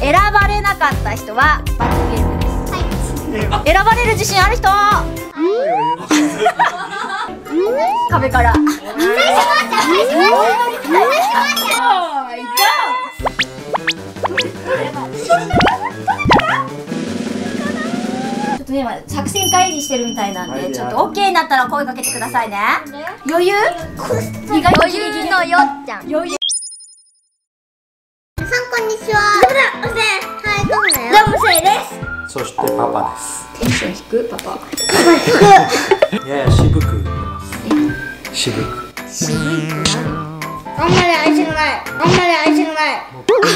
選ばれなかった人は罰ゲームです。はい。選ばれる自信ある人？壁から。ちょっとね、今作戦会議してるみたいなんで、ちょっと OK になったら声かけてくださいね。余裕？余裕のよっちゃん。余裕。 さんこんにちは。おせん。はい、どうもだよ。どうもせいです。 そしてパパです。 テンション低くパパ。 やや渋く言ってます。渋く。 渋いって何？ あんまり味がない。あんまり味がない。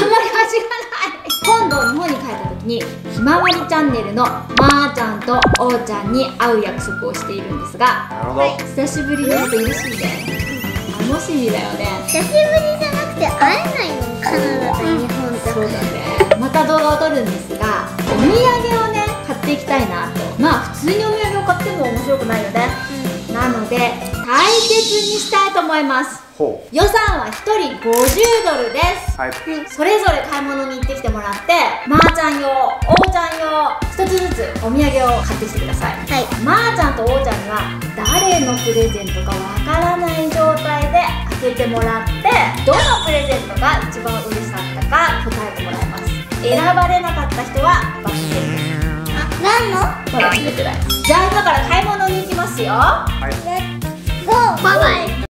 今度日本に帰った時にひまわりチャンネルのまーちゃんとおーちゃんに会う約束をしているんですが、 なるほど。 久しぶりに会うと嬉しいね。楽しみだよね。 久しぶりじゃなくて会えないの。カナダと日本と。 そうだね。また動画を撮るんですが、お土産をね買っていきたいなと。まあ普通にお土産を買っても面白くないよね。なので対決にしたいと思います。予算は1人$50です、はい、それぞれ買い物に行ってきてもらって、まーちゃん用、おーちゃん用1つずつお土産を買ってきてください。はい、まーちゃんとおーちゃんには誰のプレゼントかわからない状態で開けてもらって、どのプレゼントが一番嬉しかったか答えてもらいます。選ばれなかった人は罰ゲームです。 何の？ まだ決めてない。じゃあ今から買い物に行きますよ。はい、 バイバイ。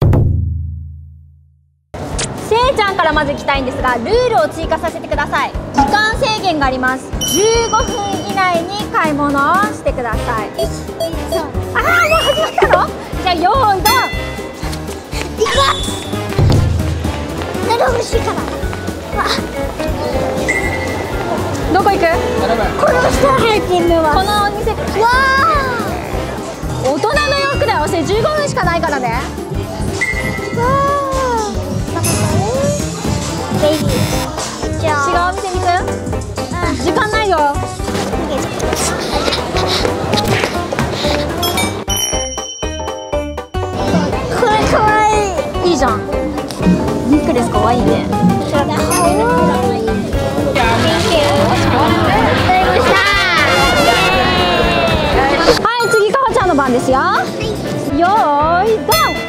せいちゃんからまず行きたいんですが、ルールを追加させてください。時間制限があります。15分以内に買い物をしてください。ああ、もう始まったの？じゃあ用意ドン。いきます。何が欲しいかな。どこ行く？ この人入ってみます。 このお店。わあ、大人の洋服だよ。それ15分しかないからね。わあ、違うお店に行く？時間ないよ。 これかわいい。 いいじゃん。ネックレスかわいいね。はい、次かほちゃんの番ですよ。よーいドン。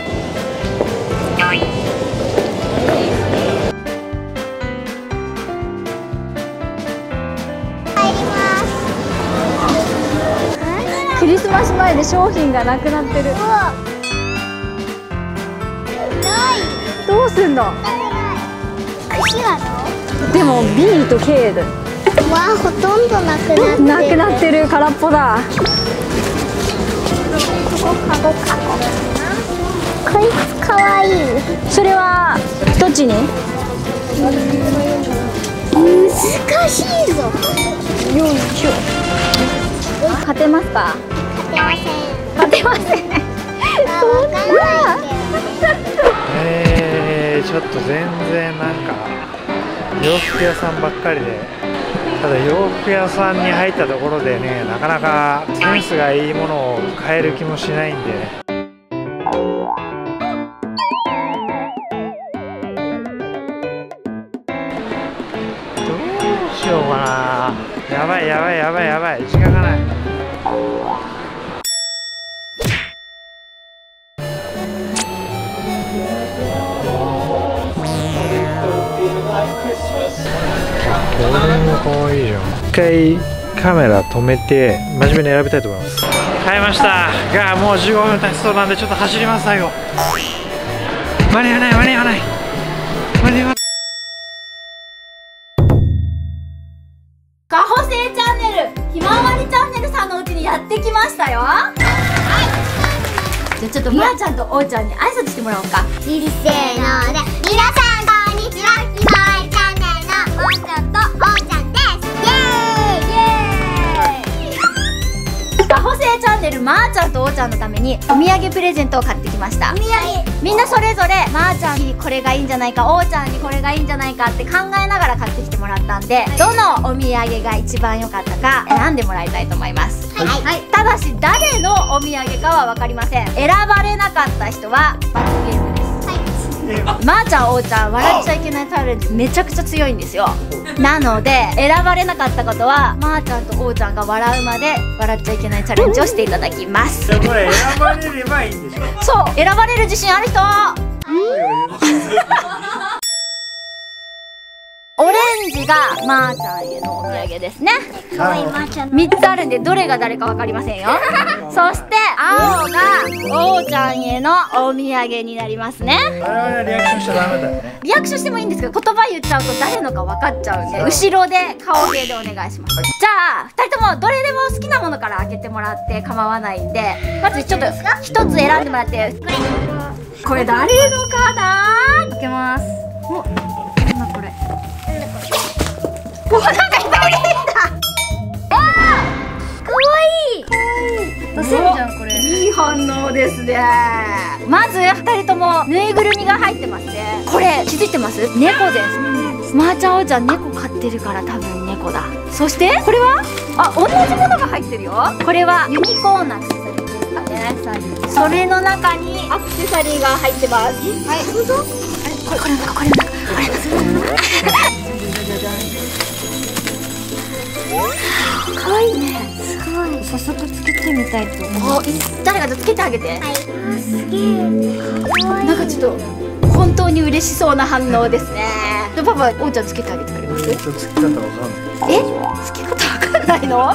クリスマス前で商品がなくなってる。どうすんの？でも B と K で。 わあ、ほとんどなくなってる。 なくなってる。空っぽだ。 こいつかわいい。 それはどっちに？ 難しいぞ。 よいしょ。勝てますか？勝てません。勝てません。そんな。 ちょっと全然なんか洋服屋さんばっかりで、ただ洋服屋さんに入ったところでね、なかなかセンスがいいものを買える気もしないんで、どうしようかな。やばいやばいやばいやばい、時間がない。これも可愛いじゃん。一回カメラ止めて真面目に選びたいと思います。買いましたが、もう15分経ちそうなんでちょっと走ります。最後間に合わない間に合わない間に合わない。 カホセイチャンネル、ひまわりチャンネルさんのうちにやってきましたよ。はい、じゃあちょっとまーちゃんとおーちゃんに挨拶してもらおうか。 せーので、皆さんこんにちは。ひまわりチャンネルのまーちゃんとおーちゃんです。イエーイ。 カホセイチャンネルまーちゃんとおーちゃんのためにお土産プレゼントを買ってきました。みんなそれぞれまーちゃんにこれがいいんじゃないか、おーちゃんにこれがいいんじゃないかって考えながら買ってきてもらったんで、どのお土産が一番良かったか選んでもらいたいと思います。はい、ただし誰のお土産かは分かりません。選ばれなかった人は罰ゲームです。 まーちゃん、おーちゃん、笑っちゃいけないチャレンジめちゃくちゃ強いんですよ。なので選ばれなかったことは、まーちゃんとおーちゃんが笑うまで笑っちゃいけないチャレンジをしていただきます。 これ選ばれればいいんでしょ。 そう、選ばれる自信ある人。オレンジがまーちゃんへのお土産ですね。3つあるんでどれが誰か分かりませんよ。そして青がおーちゃんへのお土産になりますね。 我々はリアクションしちゃダメだよね。 リアクションしてもいいんですけど、言葉言っちゃうと誰のか分かっちゃうんで、後ろで顔芸でお願いします。じゃあ2人ともどれでも好きなものから開けてもらって構わないんで、まずちょっと1つ選んでもらって。これ誰のかな。開けます。お、なんだこれ。お、なんかいっぱい出てきた。あー、かわいい。出せるじゃんこれ。いい反応ですね。まず2人ともぬいぐるみが入ってますね。これ気づいてます？猫です。まーちゃん、おーちゃん、猫飼ってるから多分猫だ。そしてこれは同じものが入ってるよ。これはユニコーンのアクセサリーですかね。それの中にアクセサリーが入ってます。はい、どうぞ。これの中、これの中、これの中。かわいいね。すごい。早速つけてみたいと思う。誰かとつけてあげて。はい。すげえ。なんかちょっと本当に嬉しそうな反応ですね。パパ、おーちゃんつけてあげてくれます？ つけ方わかんない。 つけ方わかんないの？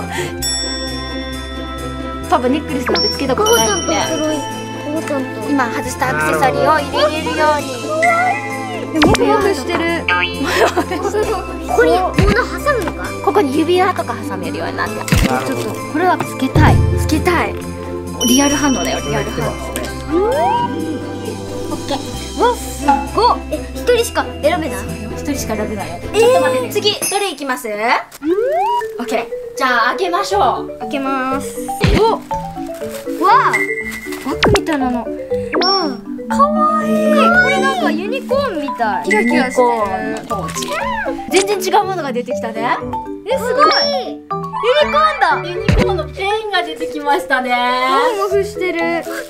パパネックレスなんてつけたことないんで。今外したアクセサリーを入れるように。モフモフしてる。 ここに物挟むのか？ ここに指輪とか挟めるようになって。ちょっとこれはつけたい。つけたい。リアル反応だよ。リアル反応。オッケー。わ、すごっ。一人しか選べない？一人しか選べない。ちょっと待ってね。次どれいきます？オッケー。じゃあ開けましょう。開けます。お、わあ、バッグみたいなの。わあ、かわいい。これなんかユニコーンみたい。キラキラしてるポーチ。全然違うものが出てきたね。すごい。ユニコーンだ。ユニコーンのペンが出てきましたね。モフしてる。洋服。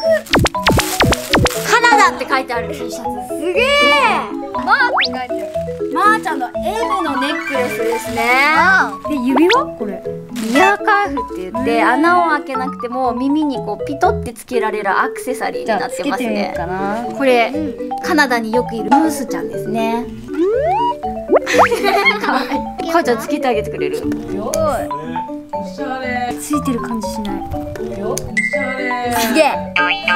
カナダって書いてある T シャツ。すげえ。マーって書いてある。まーちゃんの M のネックレスですね。で、指輪？これイヤーカーフって言って、穴を開けなくても耳にこうピトってつけられるアクセサリーになってますね。これ、カナダによくいるムースちゃんですね。かおちゃんつけてあげてくれる？おしゃれ。ついてる感じしない。おしゃれ。すげえ。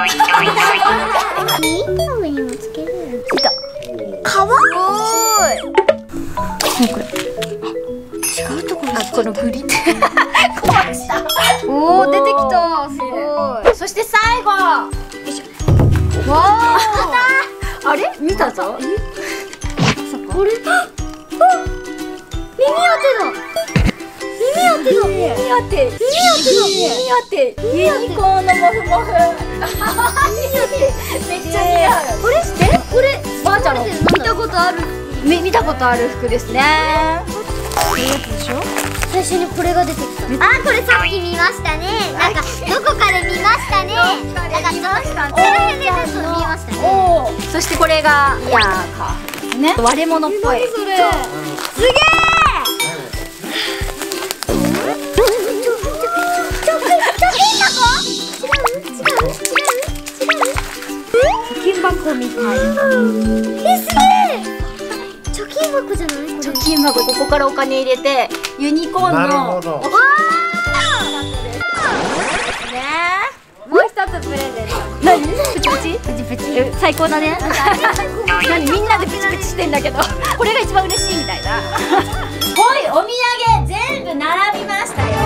上にもつける。 ついた。かわいい。これ。違うところ。このグリって壊した。おお、出てきた。すごい。そして最後。よいしょ。わあ。あれ？見たぞ。これ。耳当てだ。耳当てだ。耳当て。耳当て。ユニコーンのモフモフ。めっちゃ似合う。これして？こればあちゃんの見たことある。見たことある服ですね。こういうやつでしょ？ 最初にこれが出てきた。あ、これさっき見ましたね。なんかどこかで見ましたね。なんか見ましたね。この辺でちょっと見ましたね。 おお。そしてこれがイヤーカーですね。割れ物っぽい。それ。すげえ。貯金箱みたい。 すげえ。貯金箱じゃない？ 貯金箱、ここからお金入れてユニコーンの。なるほど。もう一つプレゼント。何？プチプチ？プチプチ。最高だね。何みんなでプチプチしてんだけど、これが一番嬉しいみたいな。はい、お土産全部並びましたよ。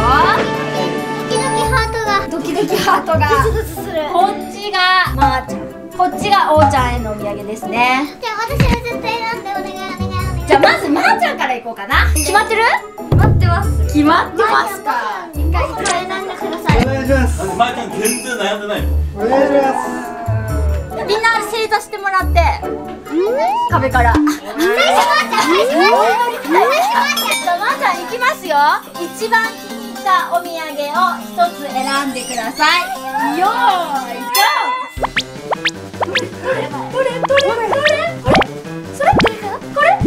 ドキドキハートが。こっちがまーちゃん。こっちがおーちゃんへのお土産ですね。 じゃあ私は絶対選んでお願い。 じゃあまずまーちゃんからいこうかな。決まってる？決まってます。決まってますか。 一回これ選んでください。 お願いします。 まーちゃん全然悩んでないの。 お願いします。 みんな正座してもらって。壁から。最初まーちゃん。じゃあまーちゃんいきますよ。一番気に入ったお土産を一つ選んでください。よーい、ゴー。どれ？ それこれこれ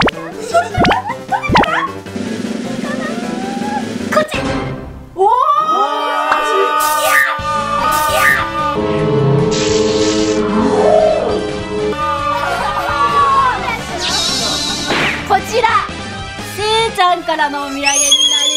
こっち。おお。こちらせいちゃんからのお土産になります。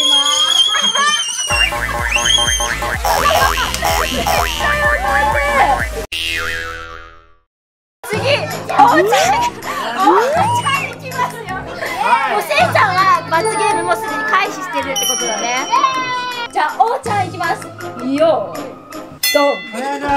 次、おーちゃん行きますよ。もうせいちゃんは罰ゲームもすでに回避してるってことだね。じゃあおーちゃん行きます。よードン。 お願いします。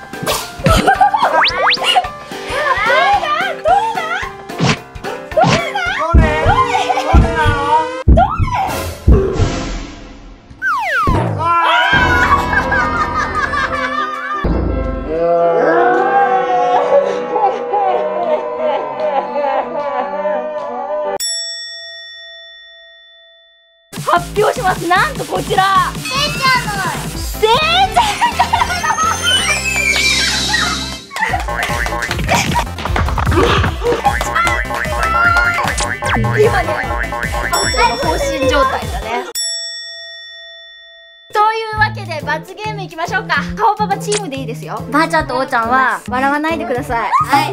発表します。なんとこちらせいちゃんから今ね、放心状態だね。というわけで罰ゲームいきましょうか。顔パパチームでいいですよ。ばあちゃんとおーちゃんは笑わないでください。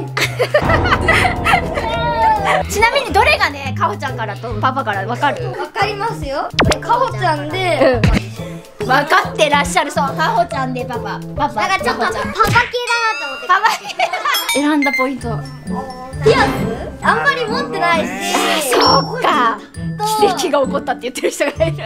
ちなみにどれがね、かほちゃんからとパパからわかる？ わかりますよ。これかほちゃんで、 分かってらっしゃる。そう、かほちゃんでパパなんかちょっとパパ系だなと思って。 パパ選んだポイント。 ピアスあんまり持ってないし。 そうか。奇跡が起こったって言ってる人がいる。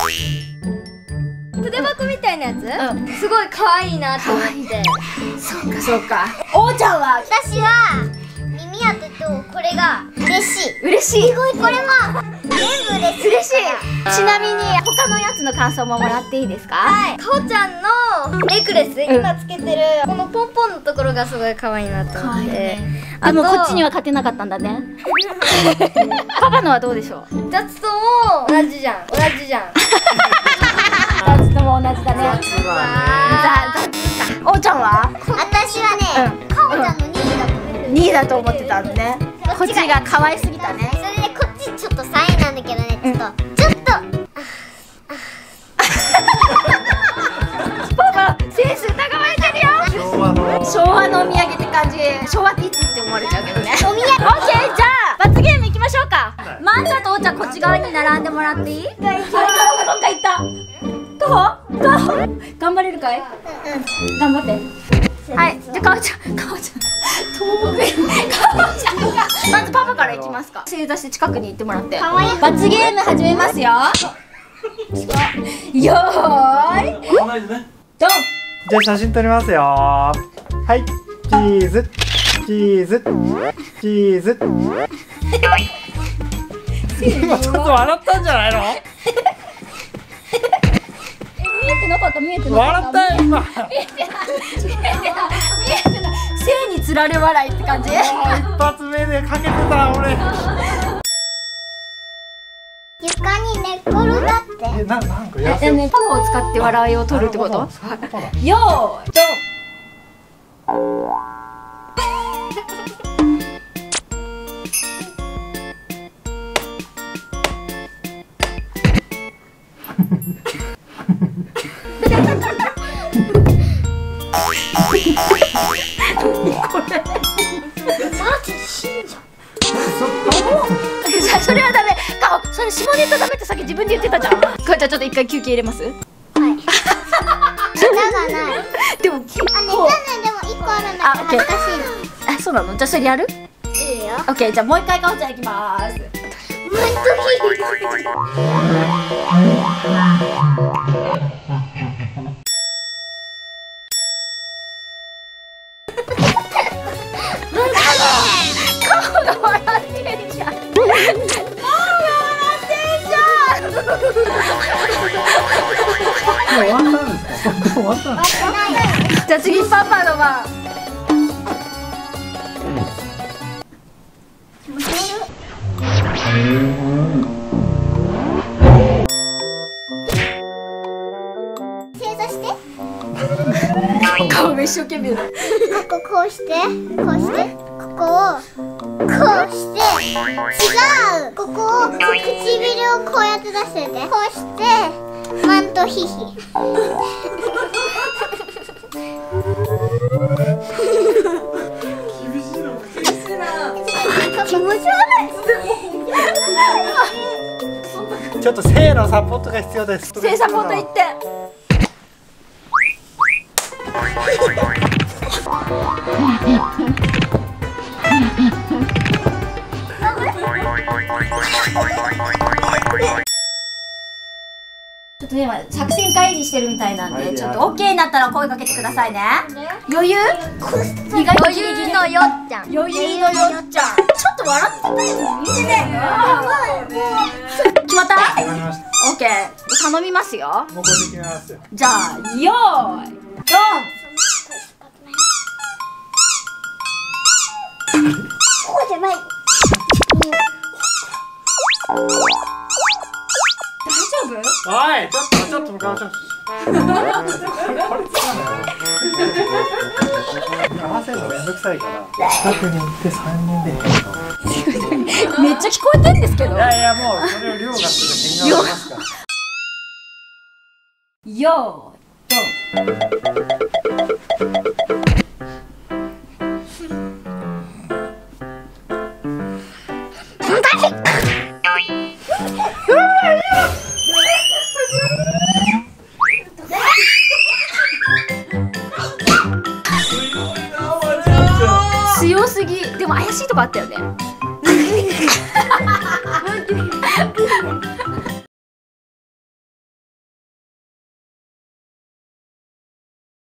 筆箱みたいなやつ、すごい可愛いなと思って。 そうかそうか。おーちゃんは私は耳当てとこれが嬉しい。 嬉しい。 すごいこれも全部嬉しい。 嬉しい。ちなみに他のやつの感想ももらっていいですか？ はい。かほちゃんのネックレス、今つけてるこのポンポンのところがすごい可愛いなと思って。 でもこっちには勝てなかったんだね。パパのはどうでしょう 2つとも同じじゃん。同じじゃん。 2つとも同じだね。おーちゃんは？ 私はね、かほちゃんの2位だと思ってる。 2位だと思ってたんでね。こっちが可愛すぎたね。 それでこっちちょっと3位なんだけどね、ちょっとパパセンス疑われてるよ。昭和のお土産って感じ。昭和っていつって思われちゃうけどね。お土産。オッケー、じゃあ罰ゲームいきましょうか。まんちゃんとおーちゃんこっち側に並んでもらっていい？どっか行ったかほ頑張れるかい？頑張って。はい、じゃあかほちゃん東北へかほちゃんがまずパパからいきますか。正座して近くに行ってもらって罰ゲーム始めますよ。よーい同じね。 ドン。 じゃあ写真撮りますよ。はい、チーズチーズチーズ。今ちょっと笑ったんじゃないの？ 見えてなかった。見えてなかった。 笑ったよ今。 見えてない。性につられ笑いって感じ。 一発目でかけてた俺。 床に寝っ転がってなんかやせね、パパを使って笑いを取るってこと？よーいドン。それはダメ。それ下ネタダメってさっき自分で言ってたじゃん。これじゃあちょっと一回休憩入れます。 はい舌がないでもね、でも1個あるんだけど恥ずかしいの。 あ、そうなの？じゃあそれやる？ いいよ。 オッケー、じゃあもう一回かほちゃんいきまーす。顔が笑ってんじゃん。顔が笑ってんじゃん。 終わったんですか？終わったんですか？ じゃあ次パパの番。 正座して。 顔が一生懸命だ。 こうしてこうしてこここをこうして違うここを唇をこうやって出しててこうしてマントヒヒ気持ち悪いちょっと性のサポートが必要です。 性サポート行って。ちょっとね、今作戦会議してるみたいなんで、ちょっと OK になったら声かけてくださいね。余裕？意外と余裕のよっちゃん。 余裕のよっちゃん。ちょっと笑ってたよ。いいね。決まった？ 決まりました。 OK。頼みますよ。 もうこれで決めますよ。 じゃあ、よーい、ドン。 こうじゃない。 大丈夫？ おい、ちょっと向かわせ合わせるのめんどくさいから近くに行って3人でめっちゃ聞こえてんですけど。 いやいや、もうそれを量がする変顔しますから。 よーい、ドン。強すぎ。でも怪しいとこあったよね。